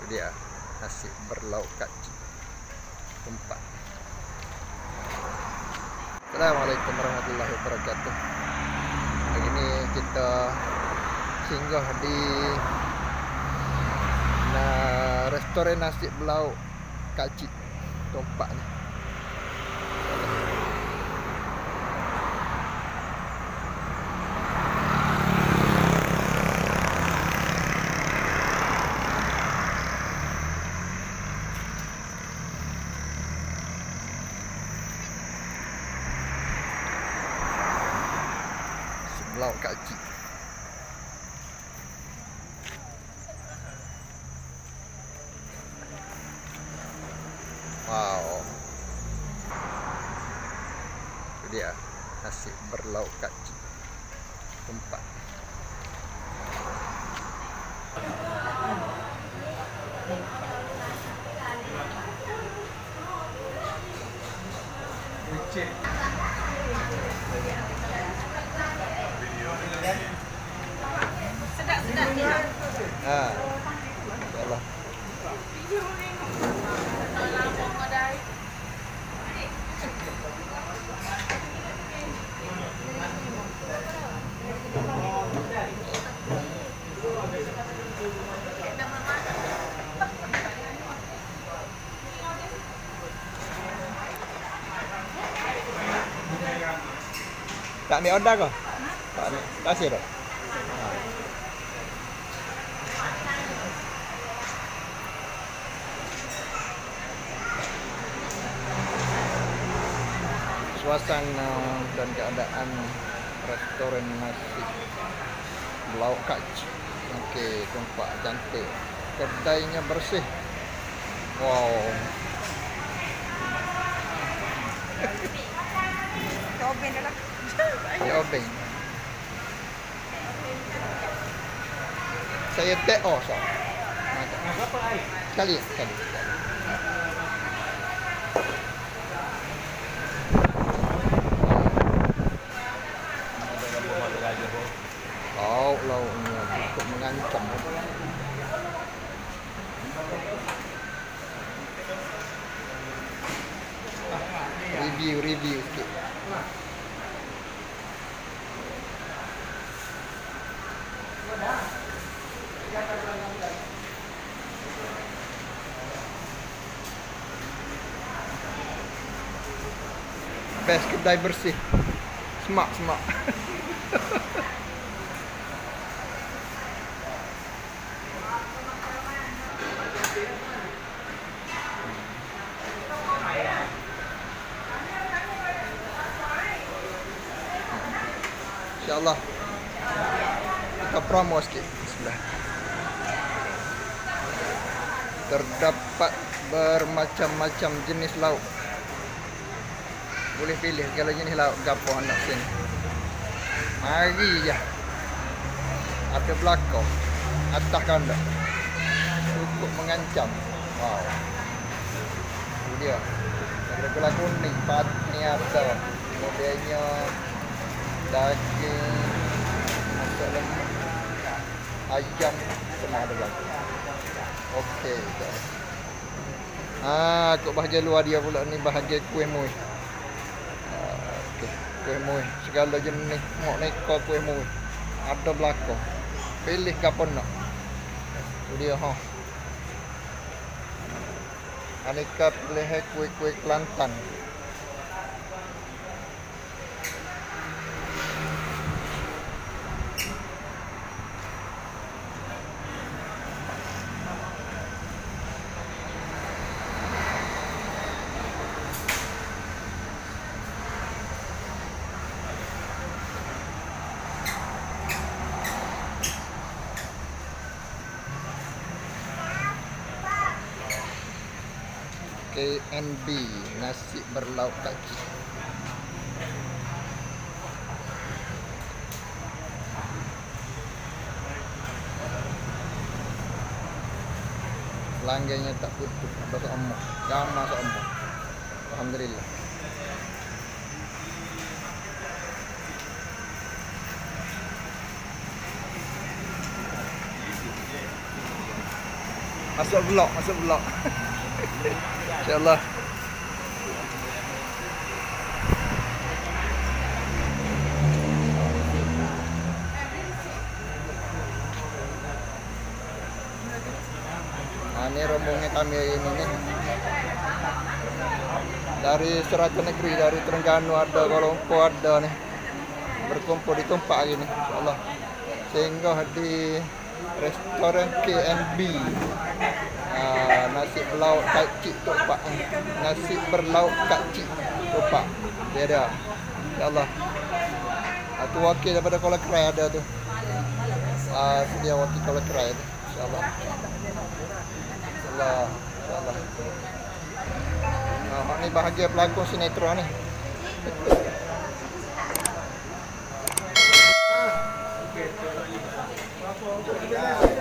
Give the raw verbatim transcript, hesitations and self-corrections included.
dia nasi berlauk kaci tempat. Assalamualaikum warahmatullahi wabarakatuh. Hari ini kita singgah di nah, restoran nasi berlauk kaci tempat ni. Lauk kaci. Wow. Itu dia nasi berlauk kaci tempat. Sedap-sedap ni. Ah. Insyaallah. Tak ambil order ke? Tak ambil. Tak kasih tak? Suasana dan keadaan restoran nasi berlauk kaci. Okey, tempat cantik. Kedainya bersih. Wow. Obeng dah lah. Ya, obeng. Saya take off so. Berapa air? Sekali, sekali. Lauk, lauknya cukup mengancam. Review, review sikit. Best kedai bersih. Semak, semak. InsyaAllah kita promo sikit sebelah. Terdapat bermacam-macam jenis lauk. Boleh pilih kalau jenis lauk gapo nak sini. Mari je. Ada belakang, atas kandak. Cukup mengancam. Wow. Itu dia. Ada gula kuning, pat ni ada. Kemudiannya daging, masak lemak, ayam semua ada belakang. Okey. Ah, aku bahagian luar dia pula ni bahagian kuih muih. Kuih muih segala jenis mok neko kuih muih ada belakang. Pilih gapo nak. Tu dia ha. Aneka pilih kuih-kuih Kelantan. K N B nasi berlauk kaci. Langgengnya tak putus, ada seombak, gama seombak. Alhamdulillah. Masuk vlog, masuk vlog. InsyaAllah. Nah, ini rombongan kami ini nih. Dari Serata Negeri, dari Terengganu ada, Kolompo ada nih. Berkumpul di tempat ini, insyaAllah. Sehingga di restoran K and B. Uh, nasi berlauk kacik tu pak. Nasi berlauk kacik tu pak. Dia ada. InsyaAllah. Uh, tu wakil daripada Kuala Kerai ada tu. Uh, dia wakil Kuala Kerai tu. InsyaAllah. InsyaAllah. InsyaAllah. Uh, ni bahagia pelakon sinetron ni. Okay.